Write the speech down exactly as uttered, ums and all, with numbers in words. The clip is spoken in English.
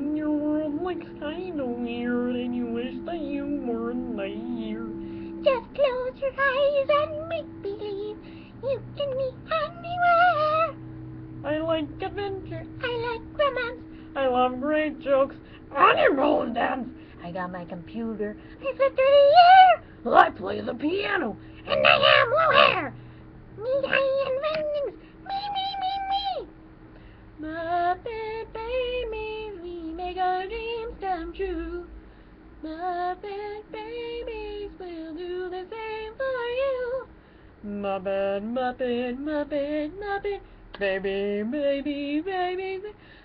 when your world looks kinda weird and you wish that you weren't here. Just close your eyes and make believe you can be anywhere. I like adventure. I like romance. I love great jokes. Animal dance. I got my computer. I fly through the air. I play the piano. And I have blue hair. Me high inventions. Me, me, me, me. Muppet Babies, we make our dreams come true. Muppet Babies will do the same for you. Muppet, Muppet, Muppet, Muppet, baby, baby, baby.